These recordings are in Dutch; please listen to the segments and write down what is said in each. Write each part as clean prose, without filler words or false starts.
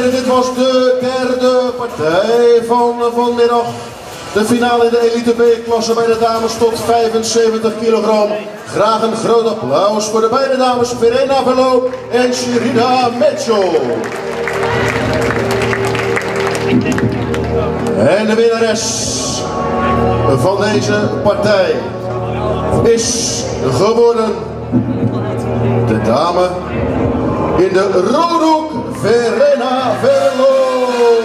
heren, dit was de derde partij van vanmiddag. De finale in de elite B-klasse bij de dames tot 75 kilogram. Graag een groot applaus voor de beide dames Verena Verloop en Sherida Mitchell. En de winnares van deze partij is geworden de dame in de roodhoek Verena Verloop.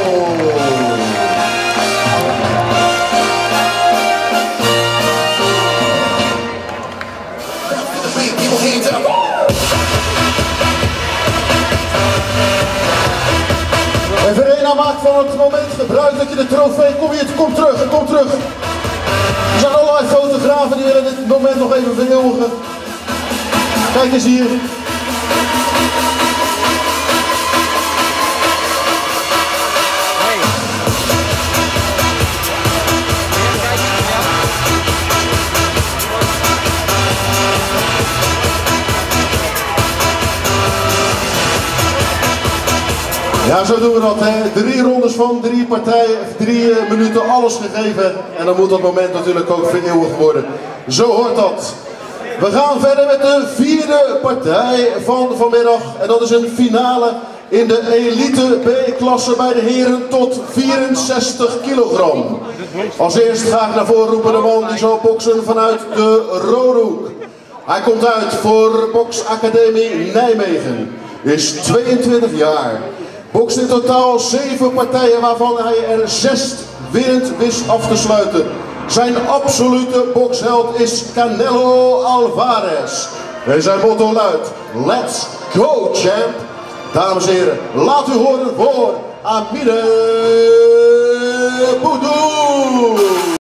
En Verena maakt van het moment gebruik dat je de trofee, kom terug. Er zijn allerlei fotografen die willen dit moment nog even vereeuwigen. Kijk eens hier. Ja, zo doen we dat, hè. 3 rondes van 3 partijen, 3 minuten, alles gegeven. En dan moet dat moment natuurlijk ook vereeuwigd worden. Zo hoort dat. We gaan verder met de 4e partij van vanmiddag. En dat is een finale in de elite B-klasse bij de heren tot 64 kilogram. Als eerst ga ik naar voren roepen de man die zal boksen vanuit de roodhoek. Hij komt uit voor Boksacademie Nijmegen. Is 22 jaar. Bokst in totaal 7 partijen waarvan hij er 6 winnend wist af te sluiten. Zijn absolute boksheld is Canelo Alvarez. En zijn motto luidt: Let's go champ. Dames en heren, laat u horen voor Amine Boudoum.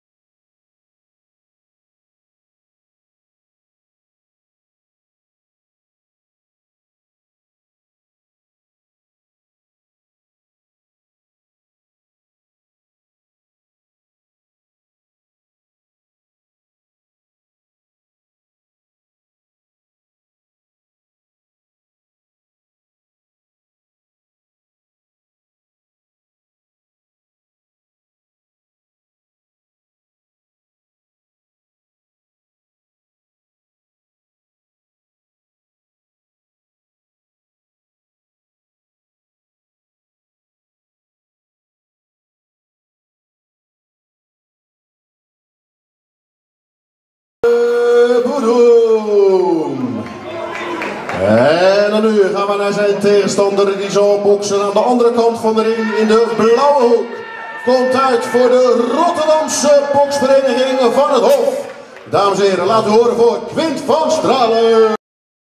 En dan nu gaan we naar zijn tegenstander, die zal boksen aan de andere kant van de ring in de blauwe hoek. Komt uit voor de Rotterdamse boksvereniging van het Hof. Dames en heren, laten we horen voor Quint van Stralen.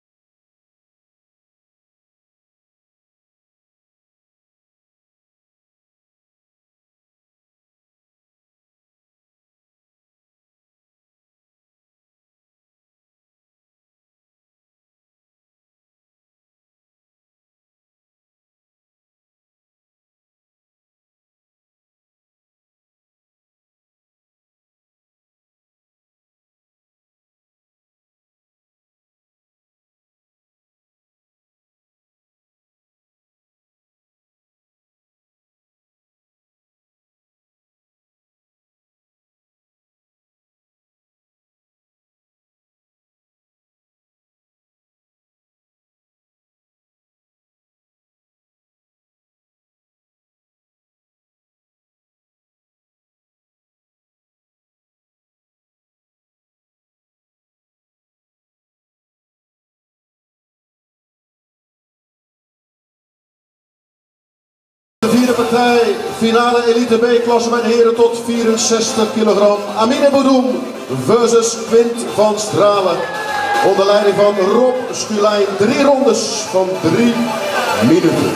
De 4e partij, finale elite B-klasse bij de heren tot 64 kilogram. Amine Boudoum versus Quint van Stralen. Onder leiding van Rob Schulijn. 3 rondes van 3 minuten.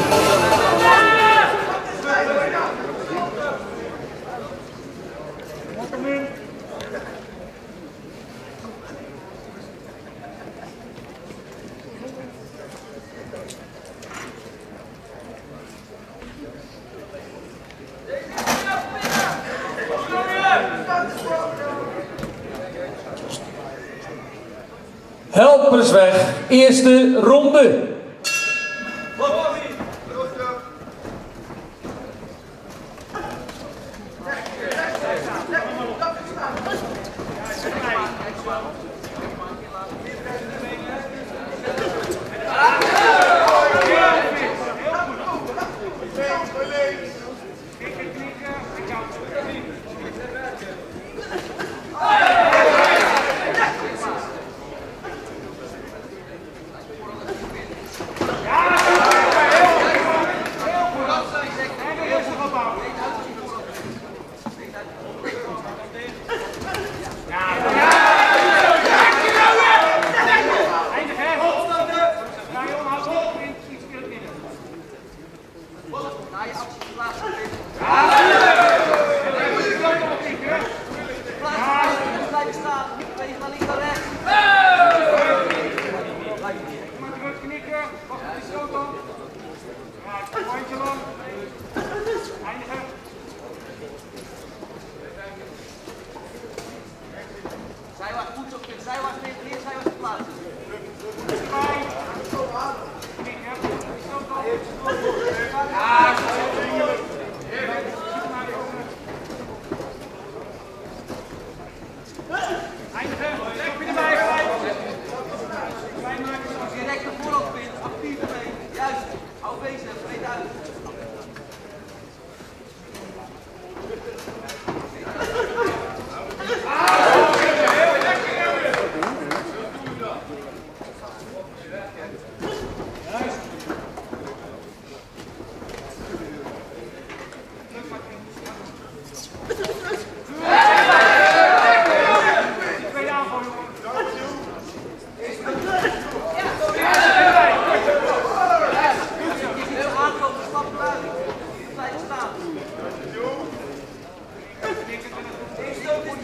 Helpersweg, eerste ronde.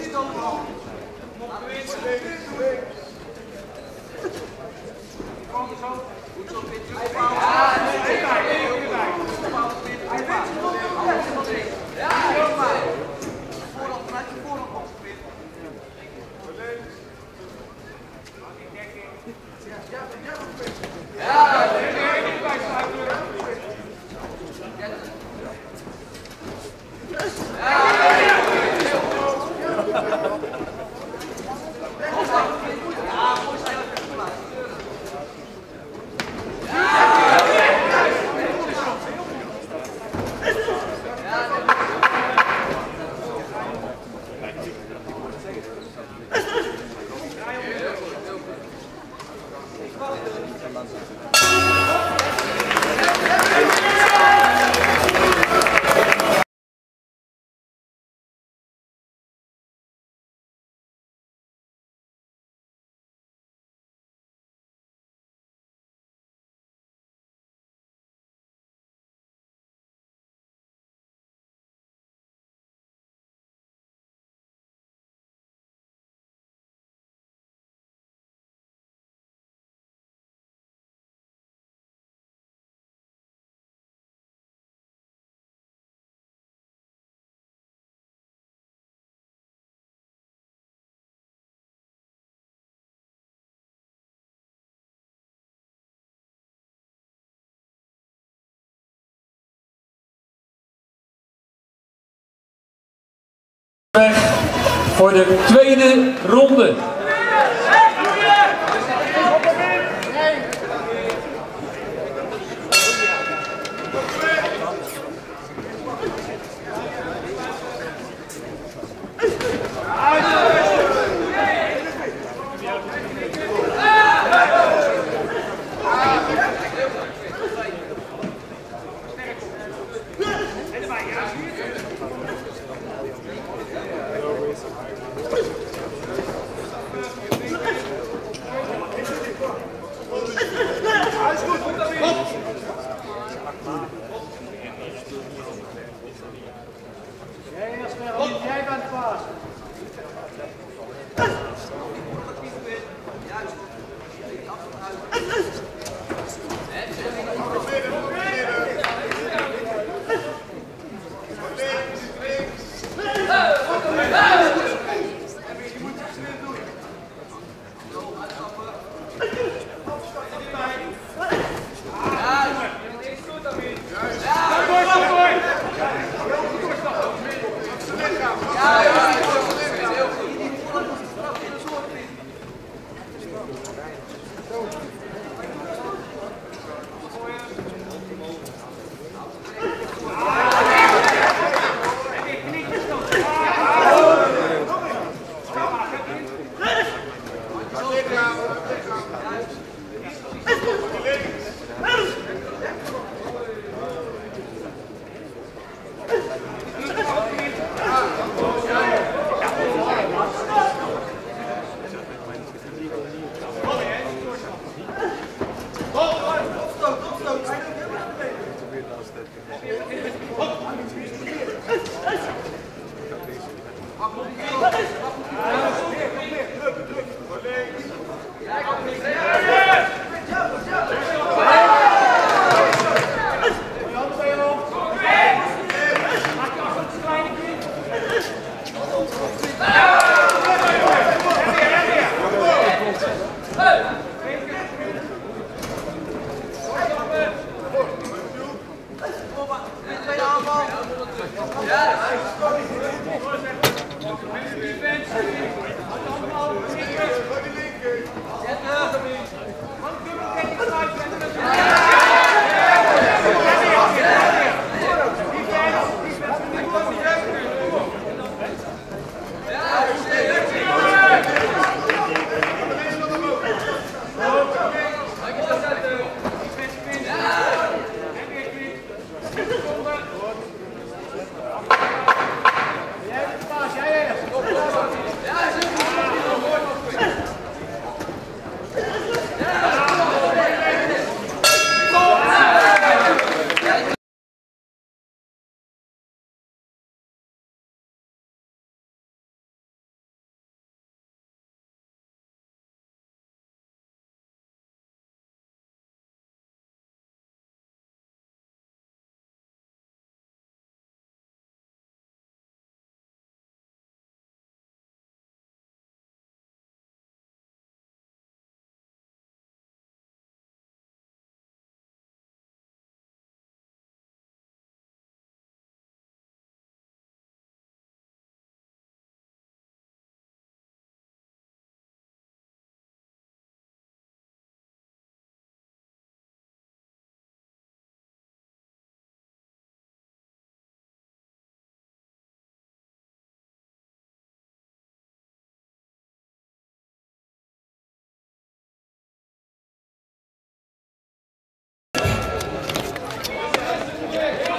Weg voor de tweede ronde. Jij bent het baas. Hop!